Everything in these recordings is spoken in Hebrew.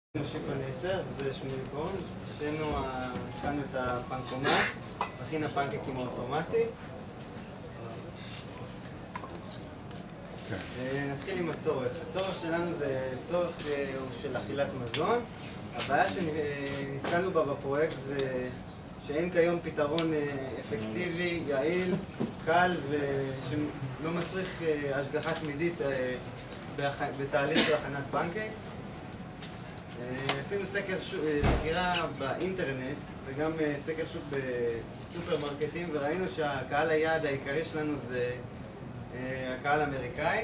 שיקו נייצר, וזה שמולי קורן. התחלנו את הפנקומט, מכין הפנקקים האוטומטי. נתחיל עם הצורך. הצורך שלנו זה צורך של אכילת מזון. הבעיה שנתקלנו בה בפרויקט זה שאין כיום פתרון אפקטיבי, יעיל, קל ושלא מצריך השגחה תמידית בתהליך של הכנת פנקק. עשינו סקירה באינטרנט וגם סקר שוק בסופרמרקטים וראינו שהקהל היעד העיקרי שלנו זה הקהל האמריקאי.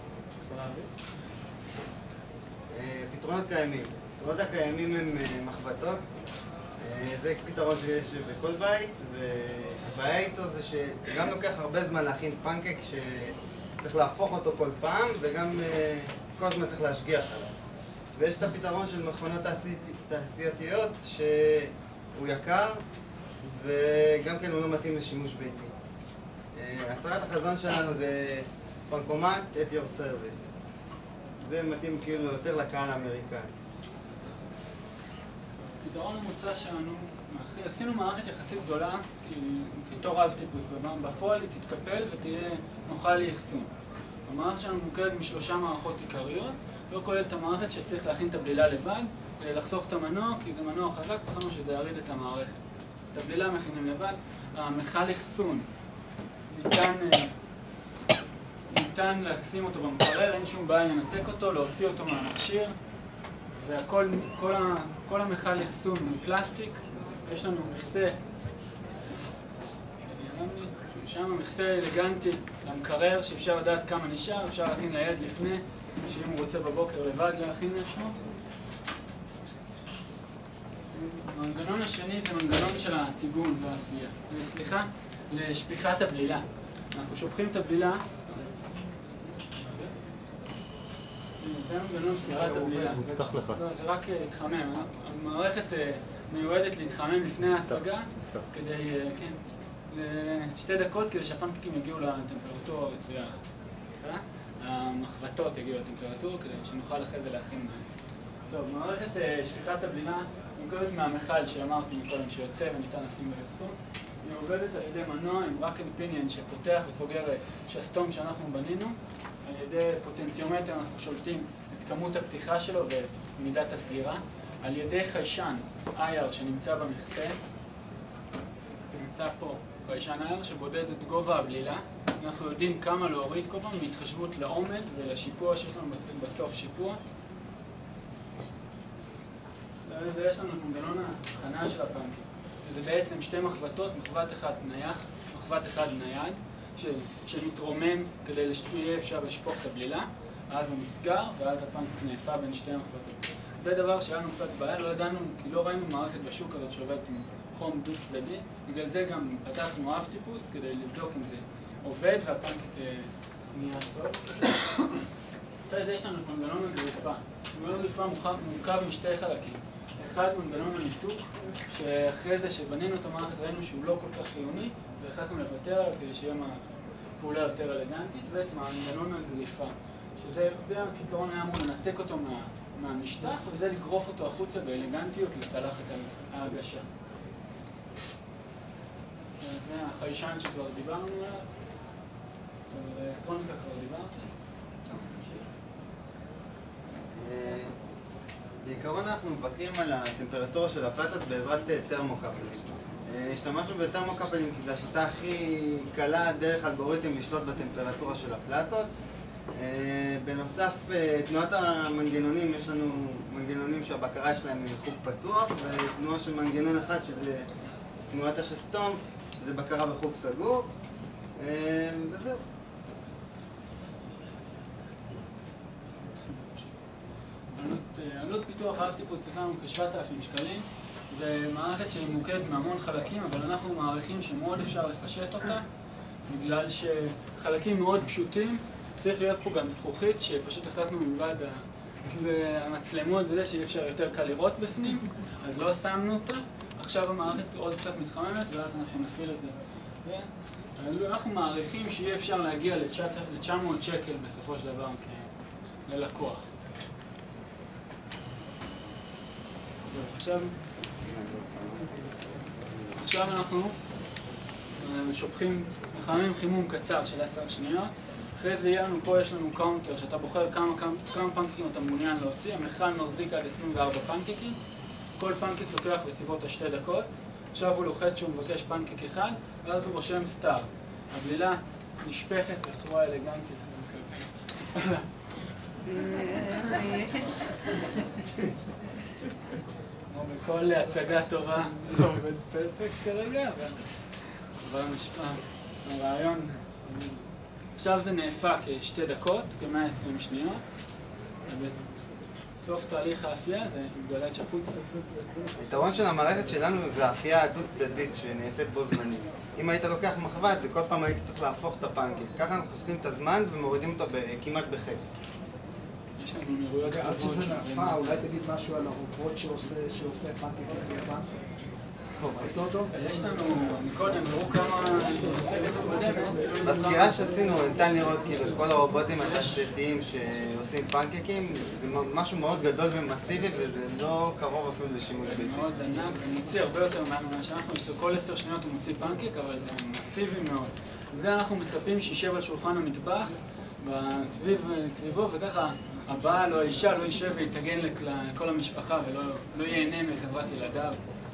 פתרונות קיימים. הפתרונות הקיימים הם מחבטות. זה פתרון שיש בכל בית, והבעיה איתו זה שגם לוקח הרבה זמן להכין פנקק שצריך להפוך אותו כל פעם וגם כל הזמן צריך להשגיח עליו. ויש את הפתרון של מכונות תעשייתיות שהוא יקר וגם כן הוא לא מתאים לשימוש ביתי. הצהרת החזון שלנו זה פנקומט at your service. זה מתאים כאילו יותר לקהל האמריקאי. הפתרון המוצע שלנו, עשינו מערכת יחסית גדולה בתור אב טיפוס, בפועל היא תתקפל ותהיה נוחה לאחסון. המערכת שלנו מוקדת משלושה מערכות עיקריות, לא כולל את המערכת שצריך להכין את הבלילה לבד, לחסוך את המנוע, כי זה מנוע חזק, בחרנו שזה יריד את המערכת. אז את הבלילה מכינים לבד. המכל אחסון, ניתן לשים אותו במקרר, אין שום בעיה לנתק אותו, להוציא אותו מהמכשיר, וכל המכל אחסון מפלסטיק. יש לנו מכסה, שם מכסה אלגנטי למקרר, שאפשר לדעת כמה נשאר, אפשר להכין לילד לפני, שאם הוא רוצה בבוקר לבד להכין לעצמו. המנגנון השני זה מנגנון של הטיגון והאפייה. סליחה, לשפיכת הבלילה. אנחנו שופכים את הבלילה. זה המנגנון שפיכת הבלילה. זה רק להתחמם. המערכת מיועדת להתחמם לפני ההצגה כדי, כן, לשתי דקות כדי שהפנקקים יגיעו לטמפרטורה הרצויה. סליחה. המחבטות יגיעו לטמפרטורה כדי שנוכל אחרי זה להכין מים. טוב, מערכת שפיכת הבלילה מורכבת מהמכל שאמרתי מקודם שיוצא וניתן לשים באחסון. היא עובדת על ידי מנוע עם רק פיניון שפותח וסוגר שסתום שאנחנו בנינו. על ידי פוטנציומטר אנחנו שולטים את כמות הפתיחה שלו ומידת הסגירה. על ידי חיישן IR שנמצא במכסה. נמצא פה חיישן IR שבודד את גובה הבלילה. אנחנו יודעים כמה להוריד כל פעם מהתחשבות לעומד ולשיפוע שיש לנו בסוף שיפוע. ויש לנו מנגנון ההכנה של הפנקק. זה בעצם שתי מחבטות, מחבט אחד נייח, מחבט אחד נייד, שמתרומם כדי שיהיה אפשר לשפוך את הבלילה, אז הוא נסגר ואז הפנקק נאפה בין שתי מחבטות. זה דבר שהיה לנו קצת בעיה, לא ידענו, כי לא ראינו מערכת בשוק הזאת שעובדת עם חום דו צדדי, בגלל זה גם פתחנו אב טיפוס כדי לבדוק אם זה עובד והפנקק נהיה טוב. אחרי זה יש לנו מנגנון הגריפה. מנגנון הגריפה מורכב משתי חלקים. אחד מנגנון הניתוק, שאחרי זה שבנינו את המערכת ראינו שהוא לא כל כך חיוני, והחלטנו לוותר עליו כדי שיהיה פעולה יותר אלגנטית, ובעצם מנגנון הגריפה. שזה הכיכרון היה אמור לנתק אותו מהמשטח, וזה לגרוף אותו החוצה באלגנטיות לצלחת ההרגשה. זה החיישן שכבר דיברנו עליו, ואלקטרוניקה כבר דיברתי. בעיקרון אנחנו מבקרים על הטמפרטורה של הפלטות בעזרת תרמוקפלים. השתמשנו בטרמוקפלים כי זו השיטה הכי קלה דרך אלגוריתם לשלוט בטמפרטורה של הפלטות. בנוסף, תנועת המנגנונים, יש לנו מנגנונים שהבקרה שלהם היא חוג פתוח, ותנועה של מנגנון אחד שזה תנועת השסתום, שזה בקרה בחוג סגור, וזהו. עלות פיתוח אב טיפוס שלנו כ-7,000 שקלים. זה מערכת שמוקדת מהמון חלקים, אבל אנחנו מעריכים שמאוד אפשר לפשט אותה, בגלל שחלקים מאוד פשוטים. צריך להיות פה גם זכוכית שפשוט החלטנו מלבד המצלמות וזה שאי אפשר יותר קל לראות בפנים, אז לא שמנו אותה. עכשיו המערכת עוד קצת מתחממת ואז אנחנו נפעיל את זה. אנחנו מעריכים שיהיה אפשר להגיע ל-900 שקל בסופו של דבר ללקוח. עכשיו אנחנו שופכים, מחממים חימום קצר של 10 שניות. אחרי זה יהיה לנו פה, יש לנו קאונטר שאתה בוחר כמה פנקקים אתה מעוניין להוציא. המכל מחזיק עד 24 פנקקים. כל פנקק לוקח בסביבות 2 דקות. עכשיו הוא לוחץ שהוא מבקש פנקק אחד, ואז הוא רושם סטאר. הבלילה נשפכת בצורה אלגנטית. כמו בכל הצגה טובה, לא עובד פרפקט כרגע, אבל הרעיון... עכשיו זה נאפה כ2 דקות, כ120 שניות, ובסוף תהליך האפייה זה גלגל שחוץ. היתרון של המערכת שלנו זה האפייה הדו-צדדית שנעשית בו זמנית. אם היית לוקח מחבת, זה כל פעם הייתי צריך להפוך את הפנקק. ככה אנחנו חוסכים את הזמן ומורידים אותו כמעט בחצי. יש לנו נראויות חובות. עד שזה נאפה, אולי תגיד משהו על הרובוט שאופה פנקקים ביפן? ראית אותו? יש לנו, מקודם, ראו כמה צוות הקודמת. בסקירה שעשינו ניתן לראות כאילו כל הרובוטים התעשייתיים שעושים פנקקים זה משהו מאוד גדול ומסיבי וזה לא קרוב אפילו לשימוש ביתי. זה מאוד ענק, זה מוציא הרבה יותר ממה שאנחנו, כל 10 שניות הוא מוציא פנקק, אבל זה מסיבי מאוד. זה אנחנו מצפים שישב על שולחן המטבח סביבו, וככה הבעל או האישה לא יישב ויתגן לכל המשפחה ולא ייהנה מחברת ילדיו.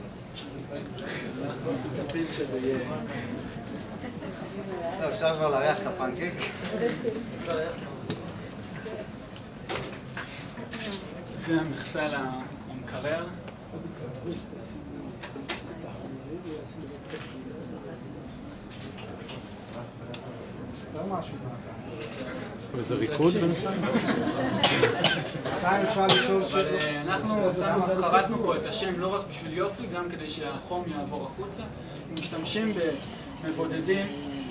אנחנו מצפים שזה יהיה... טוב, אפשר כבר להריח את הפנקק. זה המכסה למקרר. וזה ריקוד בינתיים? בינתיים אפשר לשאול שאלות. אנחנו חרטנו פה את השם לא רק בשביל יופי, גם כדי שהחום יעבור החוצה. משתמשים במבודדים.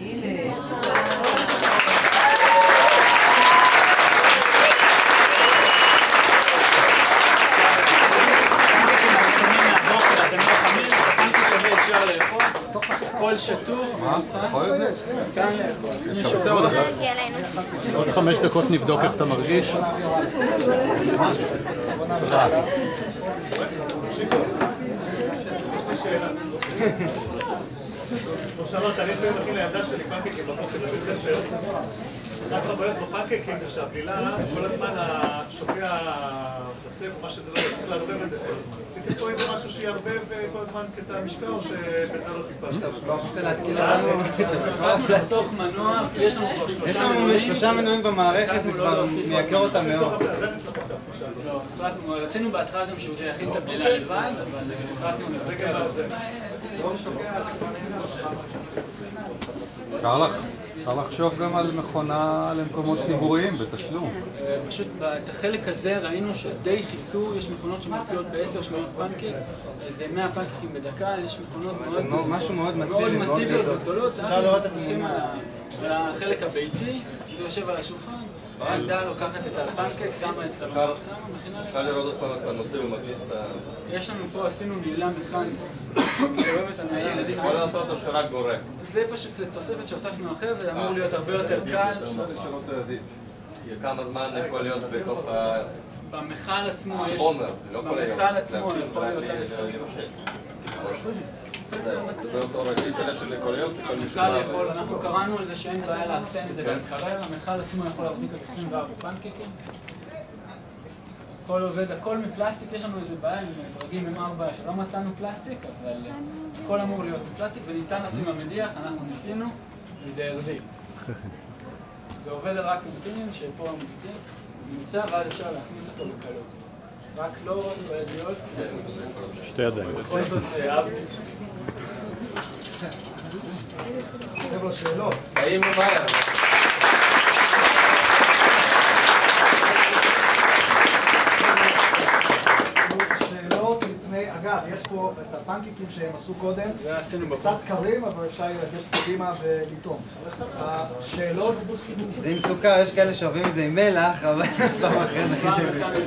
הכל שטוף, כאן לאכול. עוד 5 דקות נבדוק איך אתה מרגיש. תודה. כמו שאמרת, אני לפעמים מכין לילדה שלי פנקקים בחוק בבית ספר. אחת הבעיות בפנקקים זה שהבלילה, כל הזמן השוקע בצק או מה שזה לא צריך לערבב את זה כל הזמן. עשיתי פה איזה משהו שיערבב כל הזמן את המשקע או שבזה לא טיפש? טוב, כבר רוצה להתקיל אותנו. לחסוך מנוע, כי יש לנו כבר 3 מנועים. יש לנו 3 מנועים במערכת, זה כבר מייקר אותם מאוד. זה נצטרך אותם. לא, רצינו בהתחלה גם שהוא יכין את הבלילה לבד, אבל החלטנו לוותר על זה. אפשר לחשוב גם על מכונה למקומות ציבוריים בתשלום. פשוט את החלק הזה ראינו שדי חיסו, יש מכונות שמציעות ב10 שניות פנקק, זה 100 פנקקים בדקה, יש מכונות משהו מאוד מסיבי, מאוד גדול. גדול. אפשר לראות את התמונה. החלק הביתי, זה יושב על השולחן, הילדה לוקחת את הפנקק, שמה אצלה מכינה לבד. אפשר לראות עוד פעם איך אתה מוציא ומכניס את ה... יש לנו פה, עשינו נעילה מכנית, מסובבת על הילדים. יכול לעשות או שרק גורם? זה פשוט תוספת שהוספנו אחר, זה אמור להיות הרבה יותר קל. כמה זמן יכול להיות בתוך ה... במכל עצמו יש... החומר, לא כל היום. במכל עצמו יכול להיות עד 20. זה אותו רגיל של כל יום? המכל יכול, אנחנו קראנו על זה שאין בעיה לאחסן את זה במקרר, המכל עצמו יכול להחזיק עד 24 פנקקים. הכל עובד, הכל מפלסטיק, יש לנו איזה בעיה עם דרגים M4 שלא מצאנו פלסטיק, אבל הכל אמור להיות מפלסטיק וניתן לשים במדיח, אנחנו ניסינו וזה הרזיק. זה עובד רק עם פיניון שפה המבצעים נמצא ואז אפשר להכניס אותו בקלות. רק לא בידיות. 2 ידיים. בכל זאת אהבתי. חבר'ה, שאלות. האם הוא מהר? שאלות לפני, אגב, יש פה את הפנקקים שהם עשו קודם. זה עשינו בבוקר. קצת קרים, אבל אפשר לגשת קדימה ולטעום. השאלות... זה עם סוכר, יש כאלה שאוהבים את זה עם מלח, אבל פעם אחרת נכין אין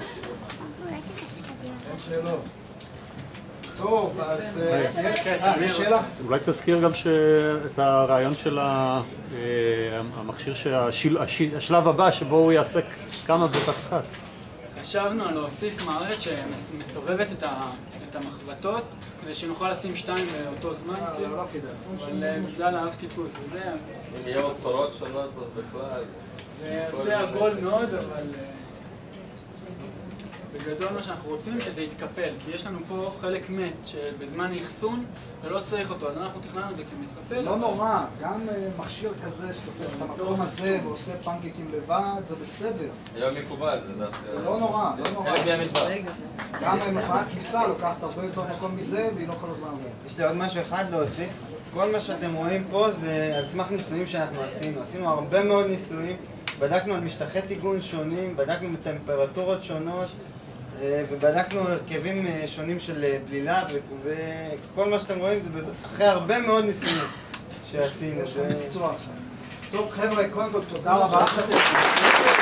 שאלות. טוב, אז יש שאלה? אולי תזכיר גם את הרעיון של המכשיר, השלב הבא שבו הוא יעשה כמה בבת אחת. חשבנו על להוסיף מערכת שמסובבת את המחבטות כדי שנוכל לשים 2 באותו זמן, לא כדאי. אבל בגלל האב טיפוס וזה, אם יהיו עוד צורות שונות, אז בכלל... זה יוצא עגול מאוד, אבל בגדול מה שאנחנו רוצים שזה יתקפל, כי יש לנו פה חלק מת שבזמן האחסון ולא צריך אותו, אז אנחנו תכננו את זה כמתקפל. זה לא נורא, גם מכשיר כזה שתופס את המקום הזה ועושה פנקקים לבד, זה בסדר. היום מקובל, זה דווקא... זה לא נורא, לא נורא. חלק מהמטבח. גם מכונת כביסה לוקחת הרבה יותר מקום מזה והיא לא כל הזמן עובדת. יש לי עוד משהו אחד להוסיף. כל מה שאתם רואים פה זה על סמך ניסויים שאנחנו עשינו. עשינו הרבה מאוד ניסויים, בדקנו על משטחי טיגון שונים, בדקנו בטמפרטורות שונות, ובדקנו הרכבים שונים של בלילה, וכל מה שאתם רואים זה אחרי הרבה מאוד ניסויים שעשינו. יש לנו מקצוע עכשיו. טוב חבר'ה, קודם כל תודה רבה.